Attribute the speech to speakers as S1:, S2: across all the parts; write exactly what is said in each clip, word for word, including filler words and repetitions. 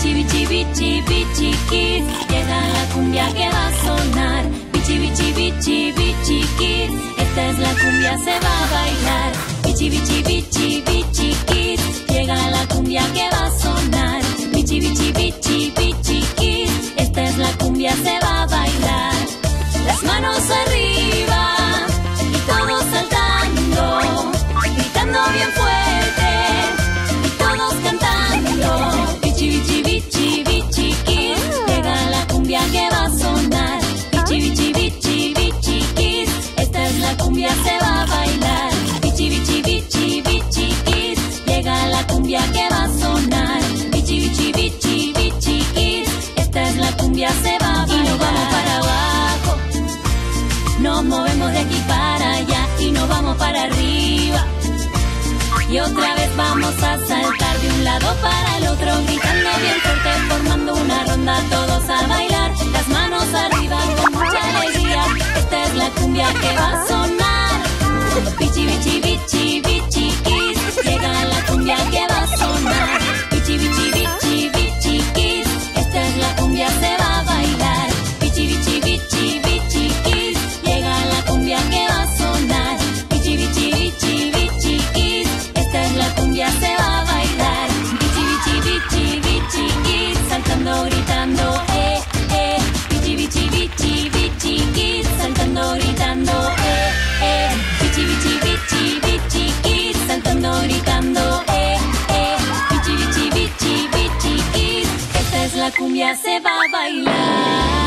S1: Bichi, bichi, bichi, bichi kids, llega la cumbia que va a sonar. Bichi, bichi, bichi, bichi kids, esta es la cumbia, se va a bailar. Bichi, bichi, bichi, bichi kids, llega la cumbia que va a sonar. Bichi, bichi, bichi, bichi kids, esta es la cumbia, se va a bailar. Las manos arriba y todos saltando, gritando bien fuerte y todos cantando. Bichi, bichi, bichi, bichi kids, llega la cumbia que va a sonar. Bichi, bichi, bichi, bichi kids, esta es la cumbia, se va a bailar. Bichi, bichi, bichi, bichi kids, llega la cumbia que va a sonar. Bichi, bichi, bichi, bichi kids, esta es la cumbia, se va a bailar. Y nos vamos para abajo, nos movemos de aquí para allá y nos vamos para arriba. Y otra vez vamos a saltar de un lado para el otro, gritando bien fuerte, formando una ronda, todos a bailar. Las manos arriba con mucha alegría, esta es la cumbia que va a sonar. Bichi, bichi, bichi, bichi kids, llega la cumbia que va a sonar. Bichi, bichi, bichi, bichi kids, esta es la cumbia, se va a bailar. Bichi, bichi, bichi, bichi kids, llega la cumbia que va a sonar. Bichi, bichi, bichi, bichi kids, esta es la cumbia, se va a bailar. Bichi, bichi, bichi, bichi kids, saltando, gritando, eh, eh. Bichi, bichi, bichi, bichi kids, saltando, gritando, eh, eh. Bichi, bichi, bichi, bichi kids, saltando, gritando, eh, eh. Bichi, bichi, bichi, bichi kids, esta es la cumbia, se va a bailar.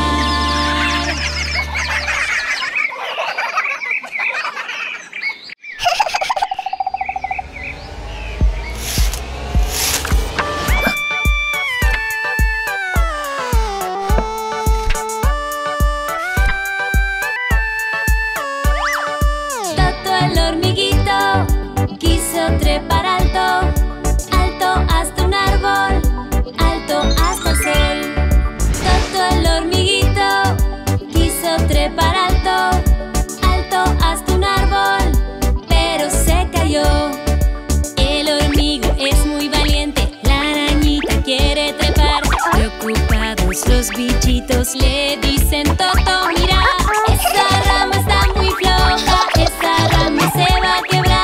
S1: Trepar alto, alto hasta un árbol, alto hasta el sol. Toto el hormiguito quiso trepar alto, alto hasta un árbol, pero se cayó. El hormigo es muy valiente, la arañita quiere trepar. Preocupados los bichitos le dicen: Toto, mira, esa rama está muy floja, esa rama se va a quebrar.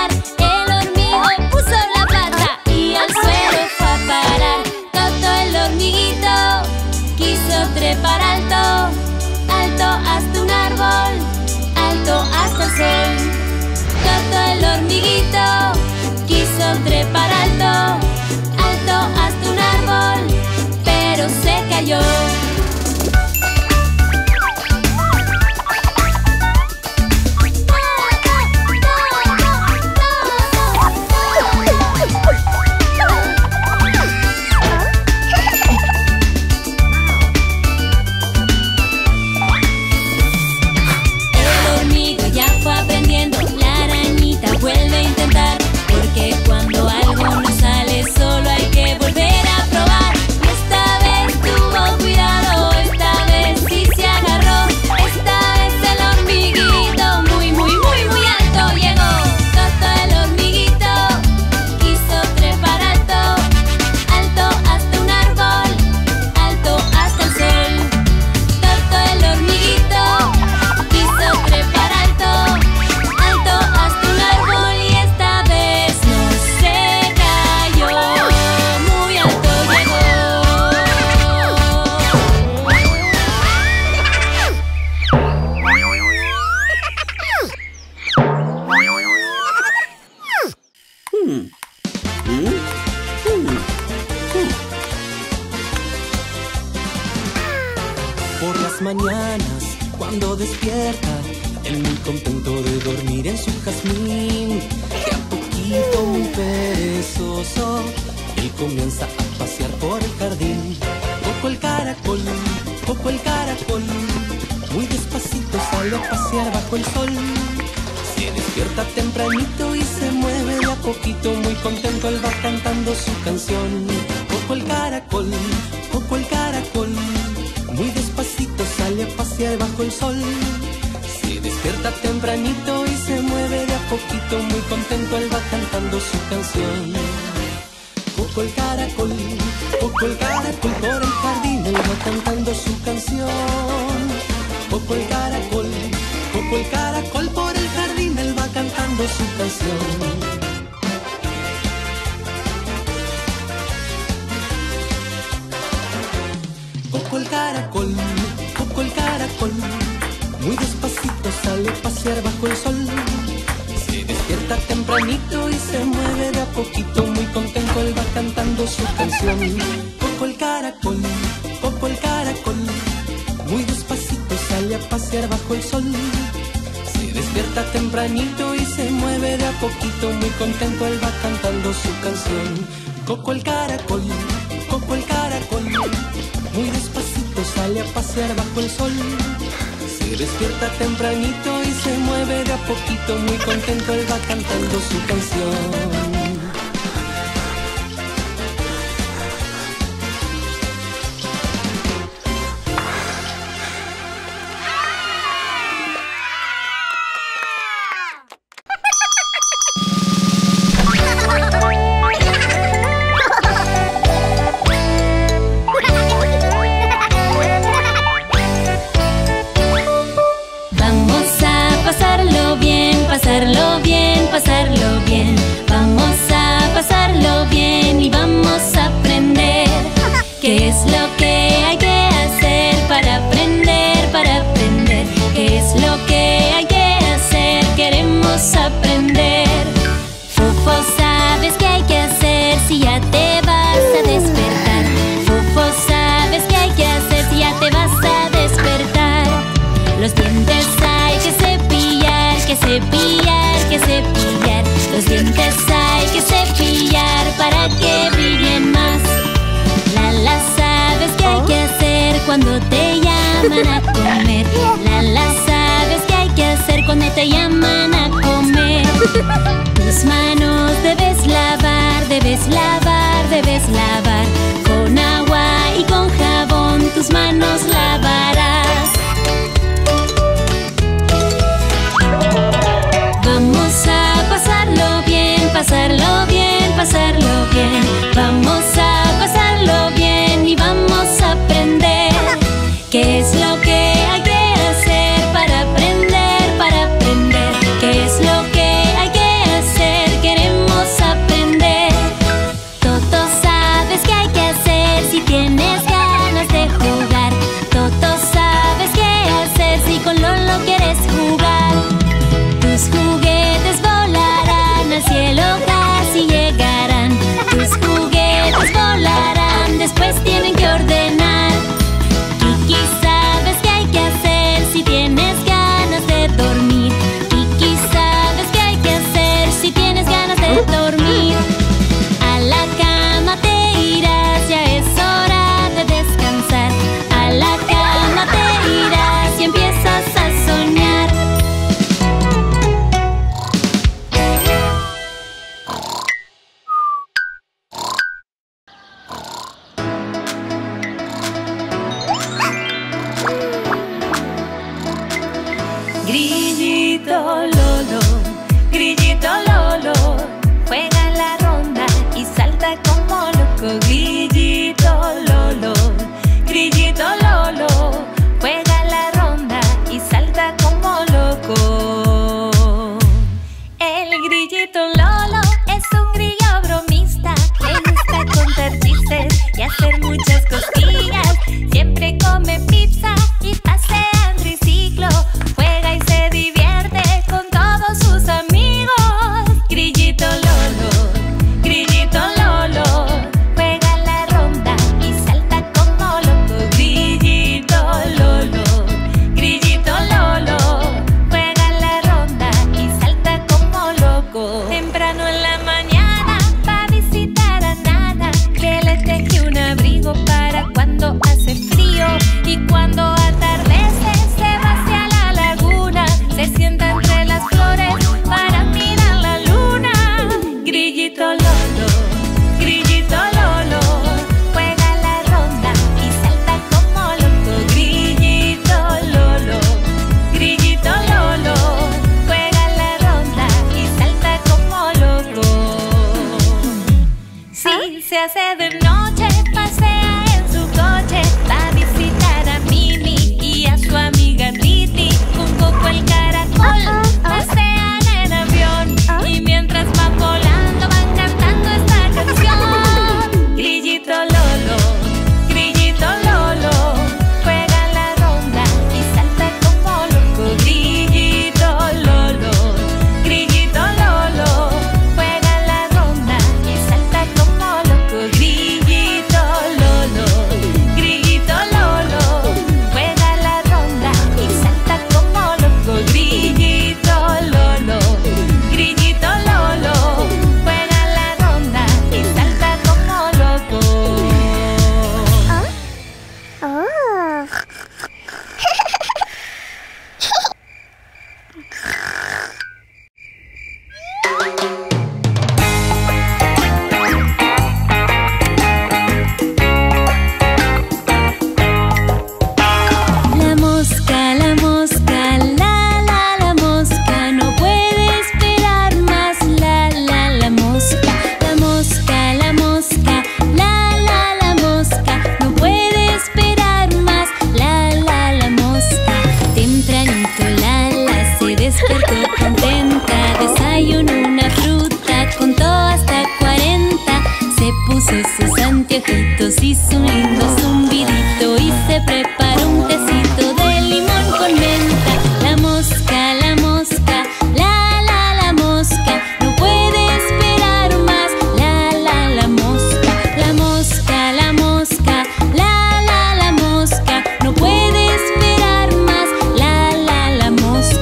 S1: Trepar alto, alto hasta un árbol, alto hasta el sol. Toto el hormiguito quiso trepar alto, alto hasta un árbol, pero se cayó.
S2: Por las mañanas, cuando despierta, él muy contento de dormir en su jazmín. De a poquito, muy perezoso, él comienza a pasear por el jardín. Coco el caracol, Coco el caracol, muy despacito sale a pasear bajo el sol. Se despierta tempranito y se mueve de a poquito, muy contento él va cantando su canción. Coco el caracol, Coco el caracol, muy despacito sale a pasear bajo el sol. Se despierta tempranito y se mueve de a poquito, muy contento él va cantando su canción. Coco el caracol, Coco el caracol por el jardín, él va cantando su canción. Coco el caracol, Coco el caracol por el jardín, él va cantando su canción. Coco el caracol, Coco el caracol, muy despacito sale a pasear bajo el sol. Se despierta tempranito y se mueve de a poquito, muy contento él va cantando su canción. Coco el caracol, Coco el caracol, muy despacito sale a pasear bajo el sol. Se despierta tempranito y se mueve de a poquito, muy contento él va cantando su canción. Coco el caracol, Coco el caracol, muy despacito sale a pasear bajo el sol. Se despierta tempranito y se mueve de a poquito, muy contento él va cantando su canción.
S1: Pasarlo bien, pasarlo bien, pasarlo bien. Vamos a pasarlo bien y vamos a aprender. ¿Qué es lo que hay que hacer para aprender, para aprender? ¿Qué es lo que hay que hacer? Queremos aprender. Fufo, ¿sabes qué hay que hacer si ya te vas a despertar? Fufo, ¿sabes qué hay que hacer si ya te vas a despertar? Los dientes hay que cepillar, que cepillar, que cepillar. Los dientes hay que cepillar para que brillen más. Lala, ¿sabes qué hay que hacer cuando te llaman a comer? Lala, ¿sabes qué hay que hacer cuando te llaman a comer? Tus manos debes lavar, debes lavar, debes lavar. Con agua y con jabón tus manos lavarás. Vamos a pasarlo bien, pasarlo bien, pasarlo bien. Vamos a pasarlo bien y vamos a aprender. ¿Qué es lo que hay que hacer para aprender, para aprender? ¿Qué es lo que hay que hacer? Queremos aprender. Toto, ¿sabes qué hay que hacer si tienes ganas de jugar? Toto, ¿sabes qué hacer si con Lolo quieres jugar? Tus juguetes volarán al cielo, casi llegarán. Tus juguetes volarán, después tienen que ordenar. Kiki, ¿sabes qué hay que hacer si tienes ganas de dormir? Kiki, ¿sabes qué hay que hacer si tienes ganas de dormir? A la cama te irás, ya es hora de descansar. A la cama te irás y empiezas a soñar. Grillito Lolo, Grillito Lolo, juega la ronda y salta como loco. Grillito Lolo, Grillito Lolo, juega la ronda y salta como loco. El Grillito Lolo es un grillo bromista, le gusta contar chistes y hacer muchas cosquillas. Siempre come pizza y pasea en triciclo. Juega y se divierte con todos sus amigos. Grillito Lolo, Grillito Lolo, juega la hace de noche, pasea en su coche, va a visitar a Mimi y a su amiga Titi. Con Coco el caracol pasean en avión y mientras van volando van cantando esta canción. Grillito Lolo, Grillito Lolo, juega la ronda y salta como loco. Grillito Lolo, Grillito Lolo, juega la ronda y salta como loco. Grillito Lolo, Grillito Lolo, juega la ronda y salta como loco. Grillito Lolo, Grillito Lolo, juega la ronda y salta como loco.
S3: Oh.
S1: La mosca, la mosca, la la la mosca no puede esperar más. La la la mosca, la mosca, la mosca, la la la mosca no puede esperar más. La la la mosca. Tempranito la la se despertó contenta, desayunó una fruta, contó hasta cuarenta, se puso sus anteojitos, hizo un lindo zumbidito y se preparó un tecito de limón con menta. La mosca, la mosca, la la la mosca no puede esperar más. La la la mosca, la mosca, la mosca, la la la mosca no puede esperar más. La la la mosca.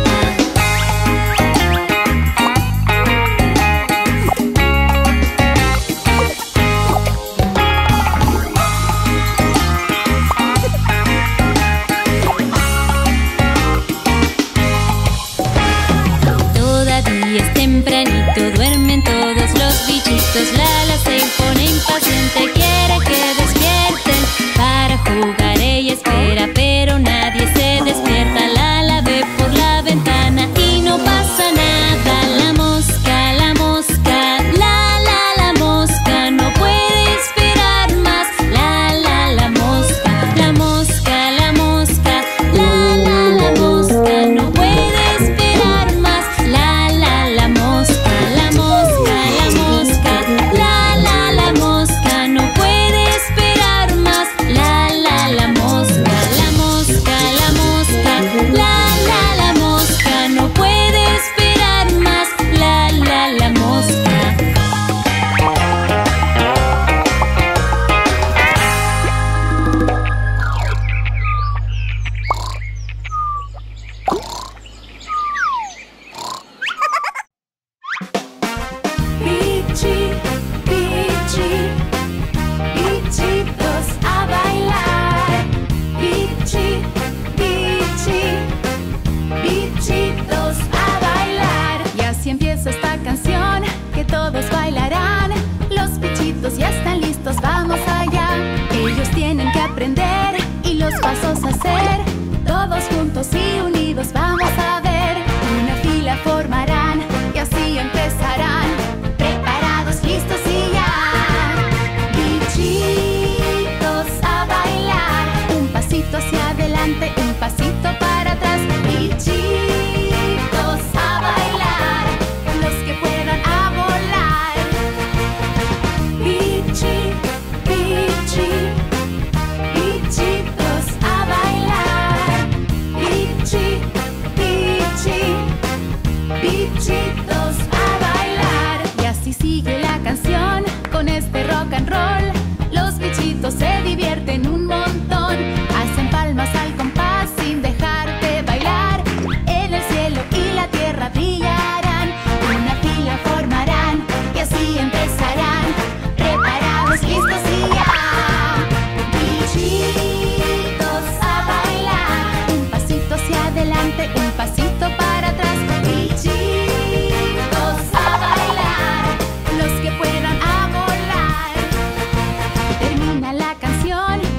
S1: Todavía es tempranito, duermen todos los bichitos. Lala se pone impaciente, quiere que despierten para jugar. Ella espera, pero nadie se despierta. Lala ve por la ventana y no pasa nada. La mosca, la mosca, la la la mosca no puede esperar más. La la la mosca, la mosca, la mosca, la la la mosca no puede esperar más. La la la mosca, la mosca, la mosca, la la la mosca no puede esperar más. La la la mosca, la mosca, la mosca, la la la mosca no puede esperar más. La la la mosca. Bichi, bichi, bichitos a bailar. Bichi, bichi, bichitos a bailar. Y así empieza esta canción que todos bailarán. Los bichitos ya están listos, vamos allá. Ellos tienen que aprender y los pasos hacer. Todos juntos y unidos vamos a ver. Una fila formarán y así empezarán. Preparados, listos y ya. Bichitos a bailar. Un pasito hacia adelante, un pasito para atrás. Bichitos a bailar. Los que puedan a volar. Bichi, bichi, bichitos a bailar. Bichi, bichi, bichitos a bailar. Y así sigue la canción con este rock and roll. Los bichitos se divierten un montón. Hacen palmas al compás sin dejar de bailar. En el cielo y la tierra brillarán. Una fila formarán y así empezarán. Preparados, listos y ya. Bichitos a bailar. Un pasito hacia adelante, un pasito para atrás. Bichitos a bailar. Los que puedan a volar. Termina la canción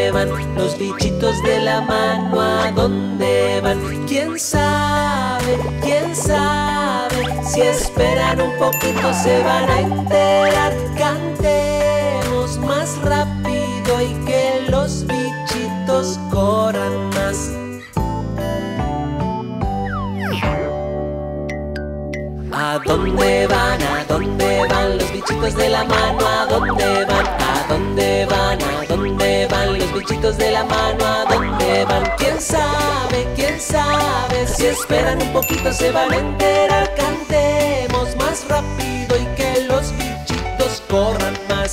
S2: dónde van los bichitos de la mano? ¿A dónde van? ¿Quién sabe? ¿Quién sabe? Si esperan un poquito se van a enterar. Cantemos más rápido y que los bichitos corran más. ¿A dónde van? ¿A dónde van los bichitos de la mano? ¿A dónde van? ¿A dónde van? ¿A dónde van los bichitos de la mano? ¿A dónde van? ¿Quién sabe? ¿Quién sabe? Si esperan un poquito se van a enterar. Cantemos más rápido y que los bichitos corran más.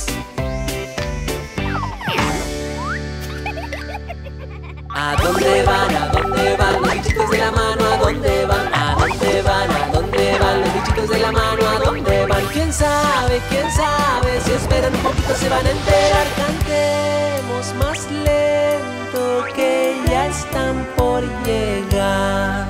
S2: ¿A dónde van? ¿A dónde van los bichitos de la mano? ¿A dónde van? ¿A dónde van? ¿A dónde van los bichitos de la mano? ¿A dónde van? ¿Quién sabe? ¿Quién sabe? Si esperan un poquito se van a enterar. Cantemos más lento que ya están por llegar.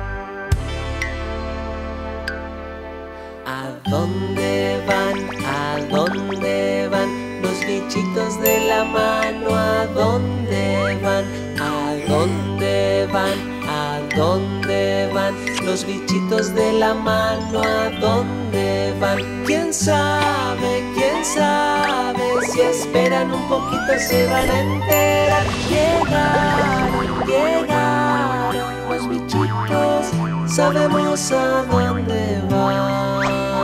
S2: ¿A dónde van? ¿A dónde van los bichitos de la mano? ¿A dónde van? ¿A dónde van? ¿A dónde van los bichitos de la mano? ¿A dónde van? ¿Quién sabe? ¿Quién sabe? Si esperan un poquito se van a enterar. Llegaron, llegaron los bichitos, sabemos a dónde van.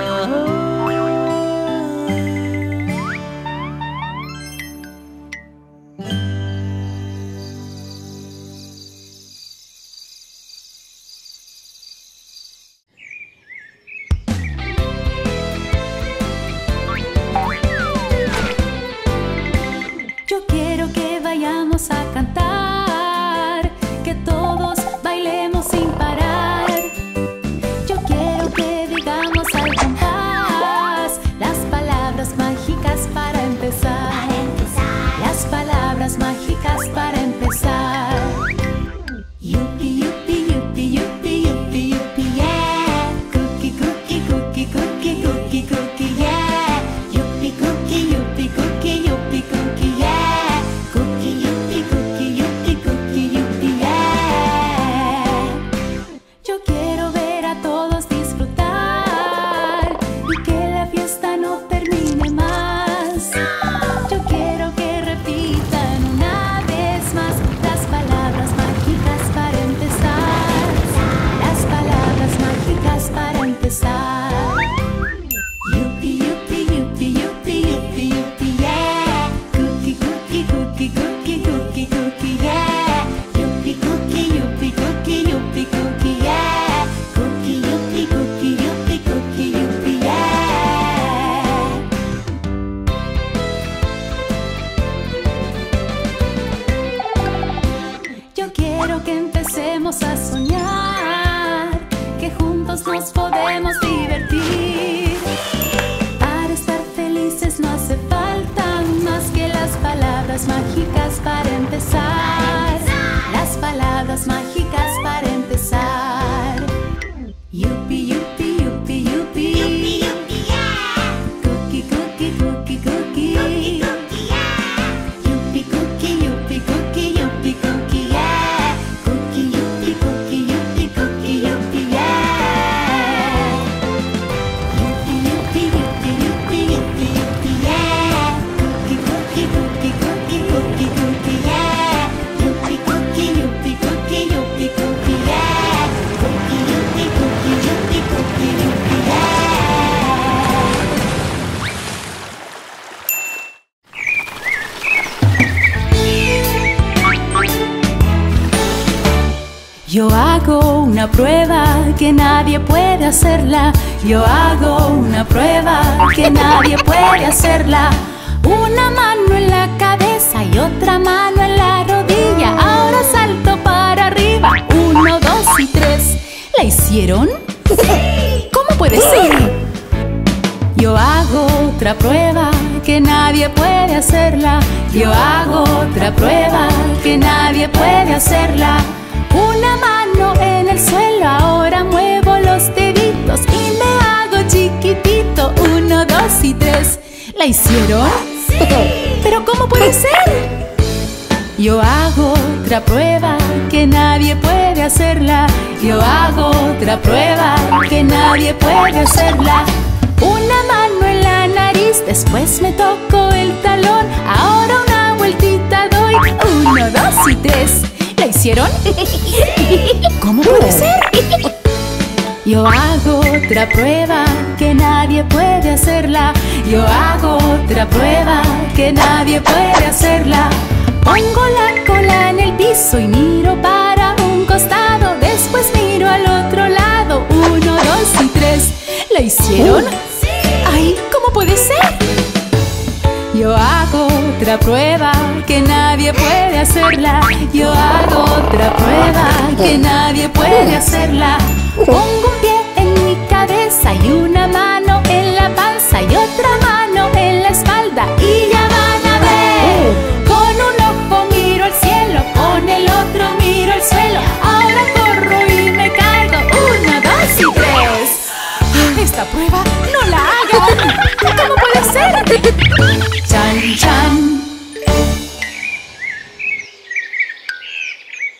S1: A cantar, que todos bailemos sin parar. Yo quiero que digamos al compás las palabras mágicas para empezar, para empezar. Las palabras mágicas para empezar. Yupi, yupi, yupi, yupi, yupi, yupi, yeah. Cookie, cookie, cookie, cookie, cookie, cookie, yeah. Yupi, cookie, yupi, cookie, yupi, cookie, yeah. A soñar que juntos nos podemos divertir. Para estar felices no hace falta más que las palabras mágicas para empezar. Las palabras mágicas para empezar. Yupi, yupi, yupi, yupi, yupi, yupi, yeah. Cookie, cookie, cookie, cookie, cookie, cookie, yeah. Yupi, cookie, yupi, cookie, yupi, cookie, yeah. Yo hago una prueba que nadie puede hacerla. Yo hago una prueba que nadie puede hacerla. Una mano en la cabeza y otra mano en la rodilla. Ahora salto para arriba. Uno, dos y tres. ¿La hicieron? ¡Sí! ¿Cómo puede ser? Yo hago otra prueba que nadie puede hacerla. Yo hago otra prueba que nadie puede hacerla. Una mano en el suelo, ahora muevo los deditos y me hago chiquitito. Uno, dos y tres. ¿La hicieron? ¡Sí! ¿Pero cómo puede ser? Yo hago otra prueba que nadie puede hacerla. Yo hago otra prueba que nadie puede hacerla. Una mano en la nariz, después me toco el talón. Ahora una vueltita doy. Uno, dos y tres. ¿La hicieron? ¿Cómo puede ser? Yo hago otra prueba que nadie puede hacerla. Yo hago otra prueba que nadie puede hacerla. Pongo la cola en el piso y miro para un costado. Después miro al otro lado. Uno, dos y tres. ¿La hicieron? ¡Ay! ¿Cómo puede ser? Yo hago otra prueba que nadie puede hacerla. Yo hago otra prueba que nadie puede hacerla. Pongo un pie en mi cabeza y una mano en la panza y otra mano en la espalda. Y ya van a ver. Con un ojo miro al cielo, con el otro miro al suelo. Ahora corro y me caigo. Uno, dos y tres. Esta prueba no la hagan. ¿Cómo puede ser? Chan, chan.